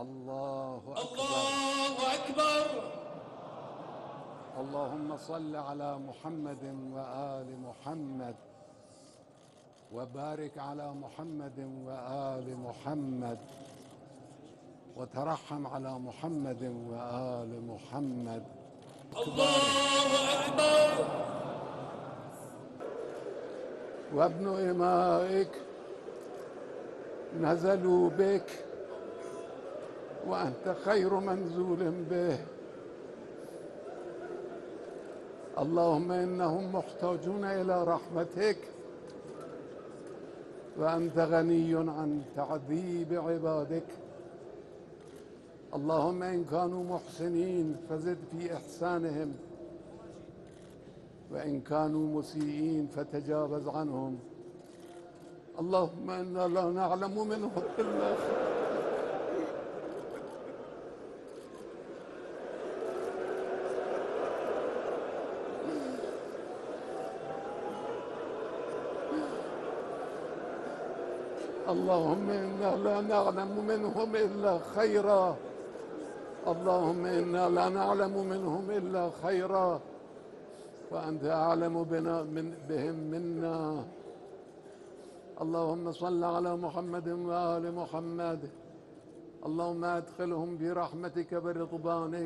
الله أكبر. الله أكبر. اللهم صل على محمد وآل محمد، وبارك على محمد وآل محمد، وترحم على محمد وآل محمد. الله أكبر. وابن إمائك نزلوا بك وأنت خير منزول به. اللهم إنهم محتاجون إلى رحمتك، وأنت غني عن تعذيب عبادك. اللهم إن كانوا محسنين فزد في إحسانهم، وإن كانوا مسيئين فتجاوز عنهم. اللهم إنا لا نعلم منهم إلا خير. اللهم إنا لا نعلم منهم إلا خيرا. اللهم إنا لا نعلم منهم إلا خيرا، وأنت أعلم بهم منا. اللهم صل على محمد وآل محمد. اللهم أدخلهم برحمتك برضوانك.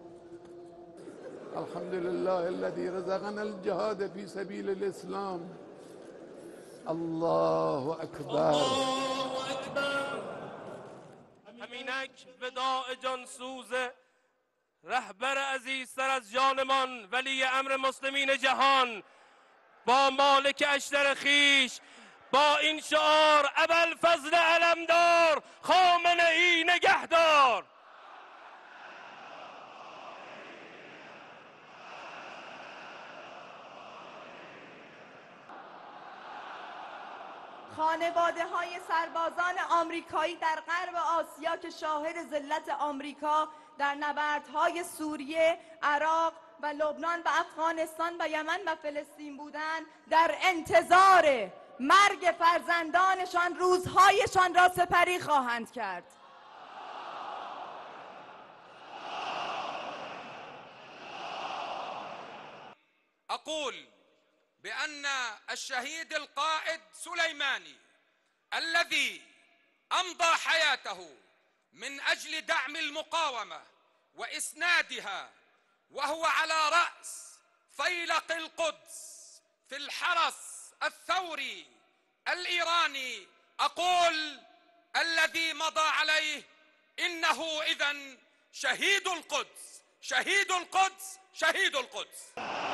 الحمد لله الذي رزقنا الجهاد في سبيل الإسلام. الله أكبر. الله أكبر. همینک وداع جانسوز رهبر عزیزتر از جانمان ولی امر مسلمین جهان با مالک اشتر خیش با این شعار ابوالفضل علمدار خامنه ای نگهدار. خانواده های سربازان آمریکایی در غرب آسیا که شاهد ذلت آمریکا در نبردهای سوریه، عراق و لبنان و افغانستان و یمن و فلسطین بودند، در انتظار مرگ فرزندانشان روزهایشان را سپری خواهند کرد. أقول بأن الشهيد القائد سليماني الذي أمضى حياته من أجل دعم المقاومة وإسنادها وهو على رأس فيلق القدس في الحرس الثوري الإيراني، أقول الذي مضى عليه إنه إذن شهيد القدس، شهيد القدس، شهيد القدس.